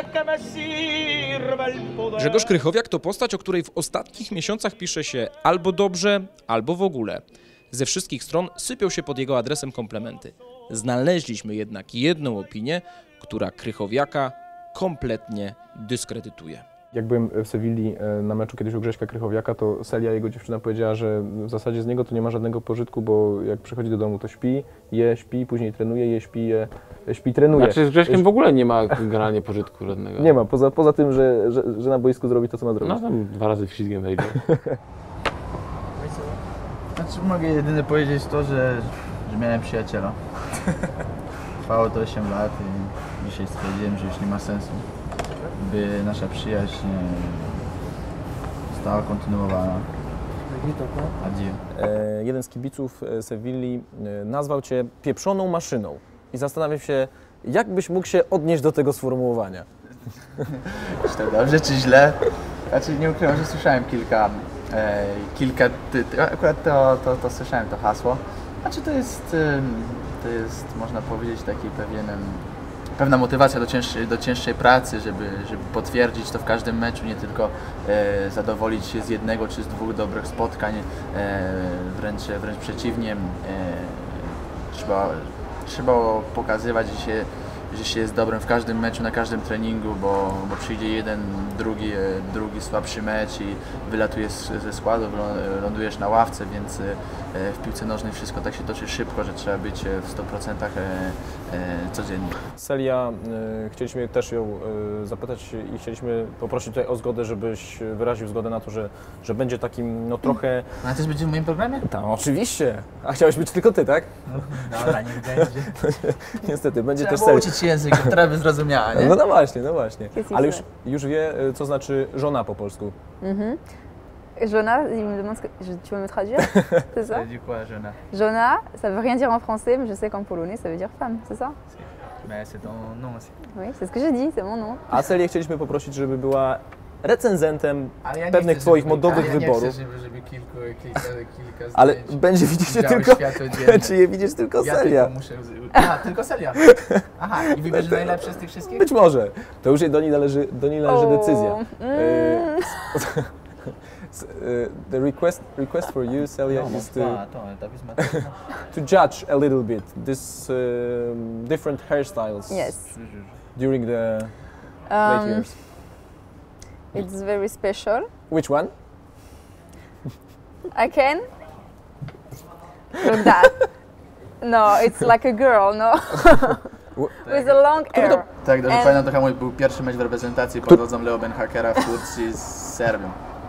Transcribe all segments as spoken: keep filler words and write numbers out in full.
Grzegorz Krychowiak to postać, o której w ostatnich miesiącach pisze się albo dobrze, albo w ogóle. Ze wszystkich stron sypią się pod jego adresem komplementy. Znaleźliśmy jednak jedną opinię, która Krychowiaka kompletnie dyskredytuje. Jak byłem w Sewilli na meczu kiedyś u Grześka Krychowiaka, to Celia, jego dziewczyna, powiedziała, że w zasadzie z niego to nie ma żadnego pożytku, bo jak przychodzi do domu, to śpi, je, śpi, później trenuje, je, śpi, je, śpi, trenuje. Znaczy z Grześkiem w ogóle nie ma generalnie pożytku żadnego. Nie ma, poza, poza tym, że, że, że na boisku zrobi to, co ma zrobić. No tam dwa razy w ślizgiem wejdzie. Znaczy mogę jedynie powiedzieć to, że, że miałem przyjaciela. Trwało to osiem lat i dzisiaj stwierdziłem, że już nie ma sensu, by nasza przyjaźń została kontynuowana. Adieu. E, jeden z kibiców Sewilli nazwał Cię pieprzoną maszyną i zastanawiam się, jak byś mógł się odnieść do tego sformułowania. Czy to dobrze, czy źle? Znaczy nie ukrywam, że słyszałem kilka, e, kilka ty, ty, akurat to, to, to słyszałem to hasło. Znaczy to jest, to jest można powiedzieć taki pewien, pewna motywacja do cięższej, do cięższej pracy, żeby, żeby potwierdzić to w każdym meczu, nie tylko e, zadowolić się z jednego czy z dwóch dobrych spotkań, e, wręcz, wręcz przeciwnie, e, trzeba, trzeba pokazywać, że się, że się jest dobrym w każdym meczu, na każdym treningu, bo, bo przyjdzie jeden, drugi, drugi słabszy mecz i wylatujesz ze składu, lądujesz na ławce, więc w piłce nożnej wszystko tak się toczy szybko, że trzeba być w stu procentach codziennie. Celia, y, chcieliśmy też ją y, zapytać i chcieliśmy poprosić tutaj o zgodę, żebyś wyraził zgodę na to, że, że będzie takim no trochę... A też będzie w moim programie? Tak, oczywiście. A chciałeś być tylko ty, tak? No, dobra, niech będzie. Niestety, będzie Trzeba też Celia. uczyć się języka, która by zrozumiała, nie? No, no właśnie, no właśnie. Qu'est-ce Ale que już, już wie, co znaczy żona po polsku. Mhm. Jonah, il me demande ce que, je- tu veux me traduire? C'est ça? Ça dit quoi, Jonah? Jonah, ça veut rien dire en français, mais je sais qu'en polonais, ça veut dire femme, c'est ça? Mais c'est ton nom aussi. Oui, c'est ce que j'ai dit, c'est mon nom. A Celię chcieliśmy poprosić, żeby była recenzentem Ale ja nie pewnych chcę, twoich żeby- modowych ale ja wyborów. Nie chcę, żeby, żeby kilku, kilka, kilka zdjęć Ale będzie widzieć widziało tylko, światło dzienne. czy je widzisz tylko Ja Celia. tylko muszę... Aha, tylko Celia. Aha, i wybierze najlepsze z tych wszystkich? Być może. To już do niej należy, do niej należy O, decyzja. mm. E, s- e, The request, request for you, Celia, No, is to, attends, attends, t'as vu ce matin? to judge a little bit this um, different hairstyles Yes. during the late Um, years. it's very special. Which one? I can? Look that. No, it's like a girl, no? With a long hair. Tak, dobrze And- pamiętam, to chyba mój był pierwszy mecz w reprezentacji pod wodzą Leo Benhakera w Turcji z Serbią.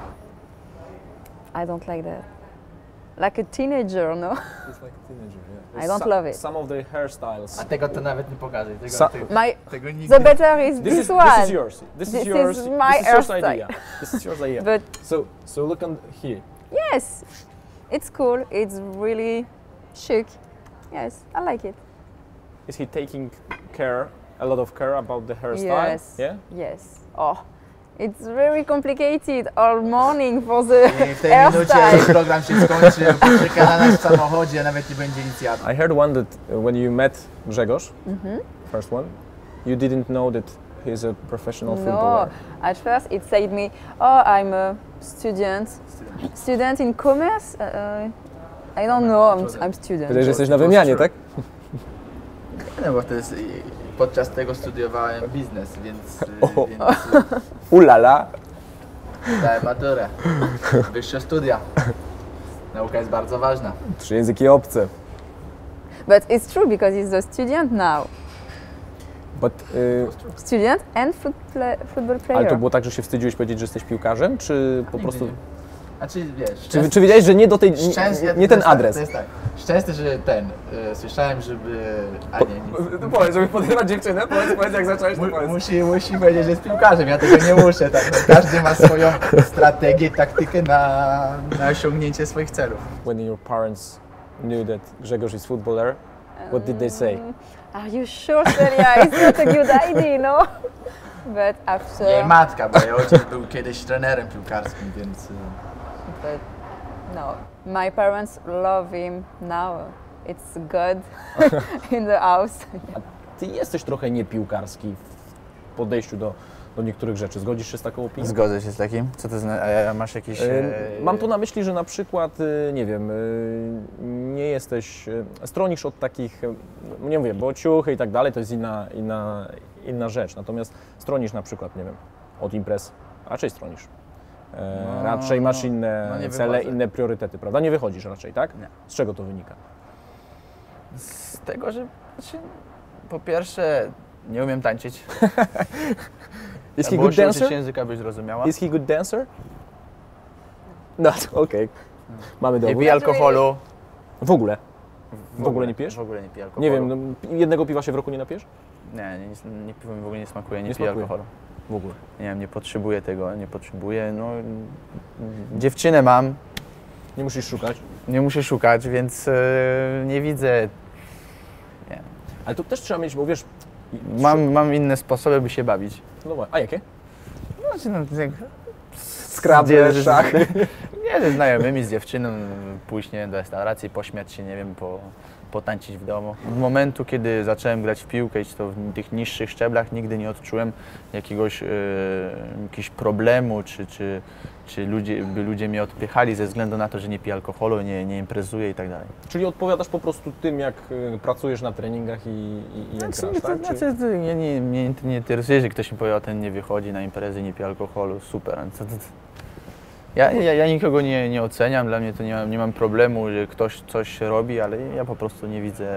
I don't like that. Like a teenager, no? It's like a teenager, yeah. I don't love it. Some of the hairstyles. A tego to nawet nie pokażę. Tego, Sa- tego, My, tego nigdy the better is This this, is, one. this is yours. This, This is yours. is my this is yours hairstyle. idea. This is yours idea. But So, so look on here. yes, it's cool. It's really chic. Yes, I like it. Is he taking care, a lot of care about the hairstyle? Yes. Yeah. Yes. Oh, it's very complicated all morning for the I w tej minucie hairstyle. program się skończy, poczeka na nas w samochodzie, a nawet nie będzie nic jadł. I heard one that uh, when you met Grzegorz, first one, you didn't know that he's a professional No, footballer. at first it said me, oh, I'm a student, student in commerce. Uh, uh, I don't know, I'm, I'm student. Wydaje, że jesteś na wymianie, tak? No bo to jest, podczas tego studiowałem biznes, więc, O. więc Ulala. dałem maturę. Wyższe studia. Nauka jest bardzo ważna. Trzy języki obce. But it's true because he's a student now. But, y, Student and football, football player. ale to było tak, że się wstydziłeś powiedzieć, że jesteś piłkarzem, czy po prostu... Znaczy wiesz, Czy, czy wiedziałeś, że nie do tej... Nie, szczęście, nie to ten jest tak, adres? To jest tak. Szczęście, że ten, y, słyszałem, żeby... A nie, nic. No powiedz, żeby podrywać dziewczynę, powiedz, powiedz jak zacząłeś, to Mu, powiedz. musi, musi powiedzieć, że jest piłkarzem, ja tego nie muszę. Tak? No, każdy ma swoją strategię, taktykę na, na osiągnięcie swoich celów. When your parents knew that Grzegorz is footballer, what did they say? Are you sure, Celia? It's not a good idea, no? But after... Jej matka, bo jej ojciec był kiedyś trenerem piłkarskim, więc... y, But no, my parents love him now. It's God in the house. Ty jesteś trochę niepiłkarski podejściu do, do niektórych rzeczy. Zgodzisz się z taką opinią? Zgodzę się z takim. Co to znaczy? A masz jakieś... E, e, Mam tu na myśli, że na przykład, e, nie wiem, e, nie jesteś, e, stronisz od takich, e, nie wiem, bo ciuchy i tak dalej to jest inna, inna, inna rzecz, natomiast stronisz na przykład, nie wiem, od imprez, raczej stronisz. E, No, raczej masz no, inne no nie cele, wychodzę. inne priorytety, prawda? Nie wychodzisz raczej, tak? Nie. Z czego to wynika? Z tego, że znaczy, po pierwsze nie umiem tańczyć. Is he Było good się dancer? uczyć języka, byś zrozumiała. Is he good dancer? No, okej. Mamy Nie dowód. pije alkoholu. W ogóle? W ogóle nie pijesz? W ogóle nie piję alkoholu. Nie wiem, no, jednego piwa się w roku nie napijesz? Nie, nie, nie, nie piwo mi w ogóle nie smakuje, nie, Nie piję smakuje. alkoholu. W ogóle. Nie wiem, nie potrzebuję tego, nie potrzebuję, no... Dziewczynę mam, Nie musisz szukać. nie muszę szukać, więc e, nie widzę... Ale to też trzeba mieć, bo wiesz... Mam, mam inne sposoby, by się bawić. No właśnie. A jakie? Znaczy, no, jak... Scrabble, z- szachy. Nie, ze znajomymi, z dziewczyną, pójść nie wiem, do restauracji, pośmiać się, nie wiem, po, potańczyć w domu. Od momentu, kiedy zacząłem grać w piłkę i to w tych niższych szczeblach, nigdy nie odczułem jakiegoś, e, jakiegoś problemu, czy, czy, czy ludzie, by ludzie mnie odpychali ze względu na to, że nie piję alkoholu, nie, nie imprezuję i tak dalej. Czyli odpowiadasz po prostu tym, jak y, pracujesz na treningach i, i, i jak Znaczy, grasz, to, tak? Czy- znaczy, to nie, nie, mnie nie interesuje, że ktoś mi powie, o ten nie wychodzi na imprezy, nie pije alkoholu, super. a Co, to, ja, ja, ja nikogo nie, nie oceniam, dla mnie to nie mam, nie mam problemu, że ktoś coś robi, ale ja po prostu nie widzę,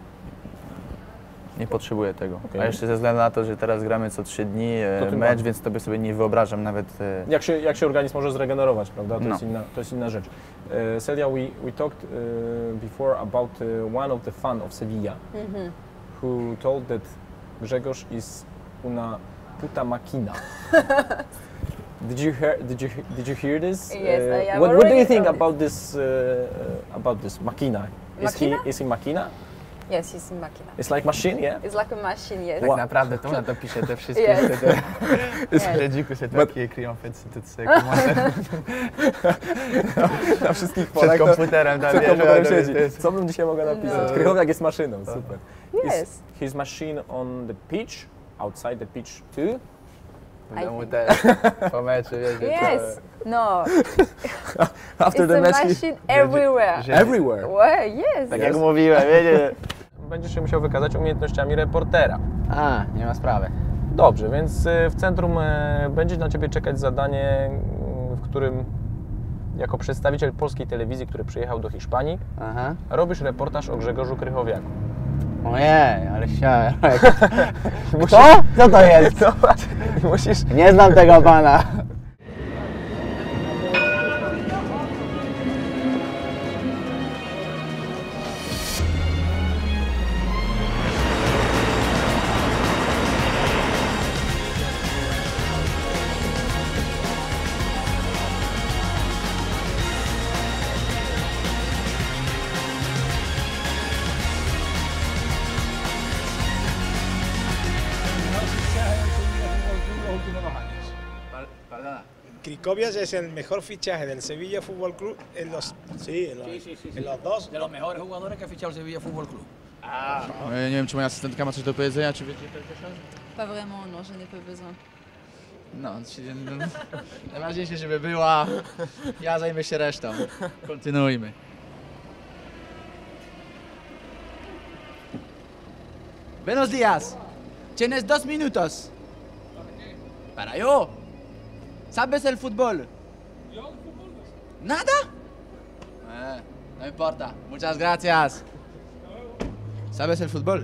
nie potrzebuję tego. Okej. A jeszcze ze względu na to, że teraz gramy co trzy dni e, To tym mecz, bardziej. więc to by sobie nie wyobrażam nawet. e, Jak się, jak się organizm może zregenerować, prawda? To, No. jest, inna, to jest inna rzecz. Uh, Celia, we, we talked uh, before about uh, one of the fan of Sevilla who told that Grzegorz is una puta máquina. Did you hear? Did you did you hear this? Yes, I have what, what do you already think heard it. about this? Uh, uh, about this máquina? Is he Máquina? is he máquina? Yes, he's in Makina. It's like machine, yeah. It's like a machine, yes. Tak naprawdę to ona to pisze te wszystkie Yes. te, te, Yes. te dziku, se takie kryją te komentarze Na wszystkich przed polach to- komputerem. tam, Przed wiesz, komputerem to jest- siedzi. to jest- Co bym dzisiaj mogła napisać? No. Krychowiak jest maszyną, super. Yes. Is his machine on the pitch, outside the pitch too? W I domu think- też, po meczu, wiesz, że Yes. No. After It's the a match, machine everywhere. że- everywhere. Well, yes. Tak jak mówiłem, wiecie. Będziesz się musiał wykazać umiejętnościami reportera. A, nie ma sprawy. Dobrze, więc y, w centrum y, będzie na Ciebie czekać zadanie, y, w którym jako przedstawiciel polskiej telewizji, który przyjechał do Hiszpanii, Aha. robisz reportaż o Grzegorzu Krychowiaku. Ojej, ale chciałem. Co? Co to jest? Zobacz, musisz... Nie znam tego pana. Cricobias es el mejor fichaje del Sevilla Fútbol Club en los, sí, en los, en los dos. De los mejores jugadores que ha fichado el Sevilla Fútbol Club. Nie wiem, czy moja asystentka ma coś do powiedzenia, czy wiecie coś? Pas vraiment, non, je n'ai pas besoin. No, czyli- no, najważniejsze, żeby była. Ja zajmę się resztą. Kontynuujmy. Buenos días. Tienes dos minutos. Para yo. ¿Sabes el fútbol? ¿Nada? Eh, no importa. Muchas gracias. ¿Sabes el fútbol?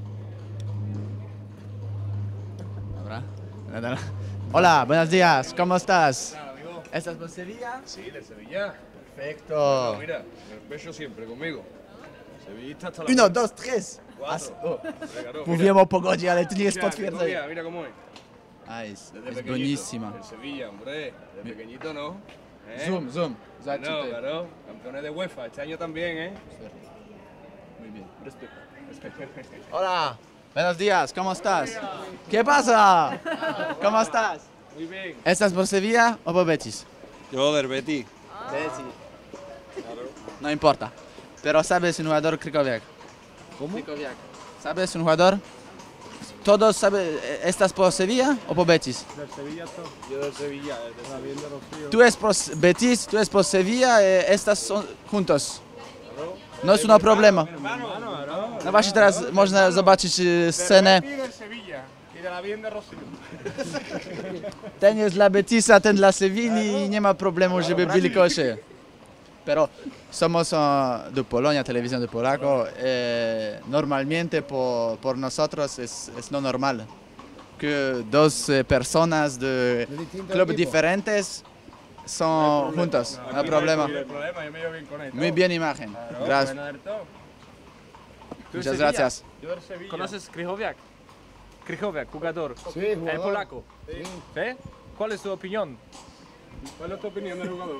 Dobra. Dobra. Hola, buenos días. ¿Cómo estás? ¿Estás por Sevilla? Sí, de Sevilla. Perfecto. Mira, el pecho siempre conmigo. Sevillista hasta la Uno, muerte. dos, tres. Cuatro. As- o, Venga, no, Mówiłem o pogodzie, ale to nie jest mira, potwierdzenie. mira, mira cómo es. A, jest, Desde jest pequeñito. buenísima. El Sevilla, hombre. De pequeñito no. ¿Eh? Zoom, zoom. Zobacz No, tutaj. claro. Campeones de UEFA. Este año también, ¿eh? Muy bien. Respeto. Hola. Buenos días, ¿cómo estás? ¿Qué pasa? ¿Cómo estás? Muy bien. ¿Estás por Sevilla o por Betis? Yo del Betis. Betis. No importa. Pero sabes un jugador Krychowiak. ¿Cómo? Krychowiak. ¿Sabes un jugador? ¿Todos saben, estás por Sevilla o por Betis? Del Sevilla, yo del Sevilla, del Sevilla Rocío. Tú eres por Betis, tú eres por Sevilla, eh, estas son juntos. No jest to problema. No właśnie teraz można zobaczyć e, scenę. Ten jest dla Betisa, ten dla Sewilli i nie ma problemu, żeby byli koło siebie. Pero somos uh, de Polonia, televisión de Polaco. Eh, normalmente por, por nosotros es, es no normal que dos eh, personas de clubes diferentes son juntos. No hay problema. Muy bien imagen. Gracias. Muchas gracias. ¿Conoces Krychowiak? Krychowiak, jugador. Sí, El jugador. polaco. Sí. ¿Sí? ¿Cuál es tu opinión? ¿Cuál es tu opinión del jugador?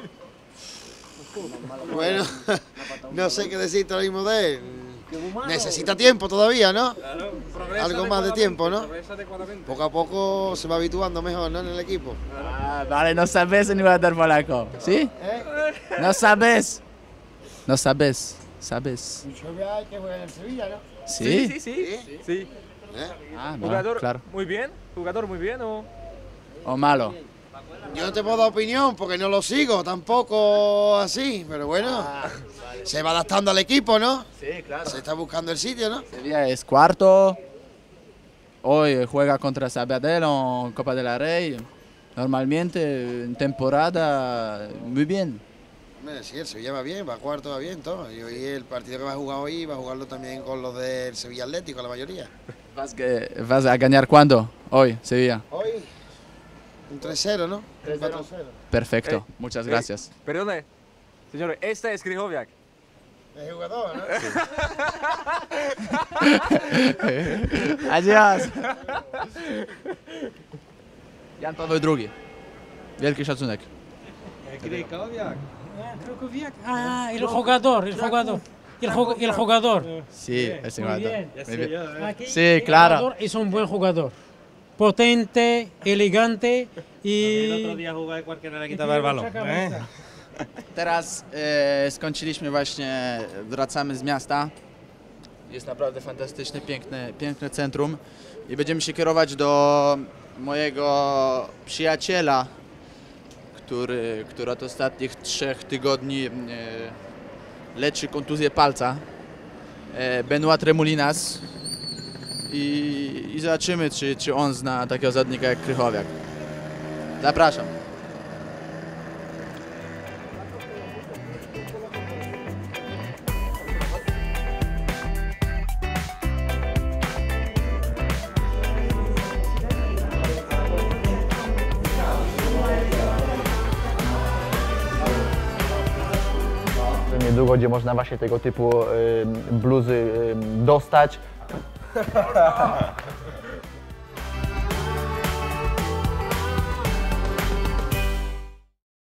Bueno, no sé qué decirte ahora mismo de él. Necesita tiempo todavía, ¿no? Algo más de tiempo, ¿no? Poco a poco se va habituando mejor, ¿no? En el equipo. Ah, vale, no sabes el jugador polaco. ¿Sí? No sabes. No sabes. Sabes. que juega en el Sevilla, ¿no? ¿Sí? Sí, sí, sí. sí. Ah, no, Jugador claro. muy bien, jugador muy bien o... O malo. Yo no te puedo dar opinión porque no lo sigo, tampoco así, pero bueno, se va adaptando al equipo, ¿no? Sí, claro. Se está buscando el sitio, ¿no? Sevilla es cuarto. Hoy juega contra Sabadell en Copa de la Rey. Normalmente en temporada muy bien. Bueno, sí, el Sevilla va bien, va cuarto, va bien, todo. Y hoy el partido que va a jugar hoy va a jugarlo también con los del Sevilla Atlético, la mayoría. ¿Vas, que, ¿Vas a ganar cuándo? Hoy, Sevilla. Hoy, un tres cero, ¿no? Un cuatro cero. Perfecto, Ey, muchas ey, gracias. Perdone, señor, este es Krychowiak. El jugador, ¿no? Adiós. Jan Paweł drugi. Wielki szacunek. Krychowiak. Krychowiak. Ah, el jugador, el jugador. El, jug- el jugador. Sí, ese Muy jugador. bien. Muy bien. Aquí Sí, el claro. jugador es un buen jugador. Potente, elegante y... El otro día jugaba cualquiera le quitaba el balón. ¿eh? Teraz e, skończyliśmy właśnie, wracamy z miasta. Jest naprawdę fantastyczne, piękne, piękne centrum i będziemy się kierować do mojego przyjaciela, który, który od ostatnich trzech tygodni e, leczy kontuzję palca, e, Benoit Tremoulinas. I, i zobaczymy, czy, czy on zna takiego zawodnika jak Krychowiak. Zapraszam. Niedługo, gdzie można właśnie tego typu y, bluzy y, dostać.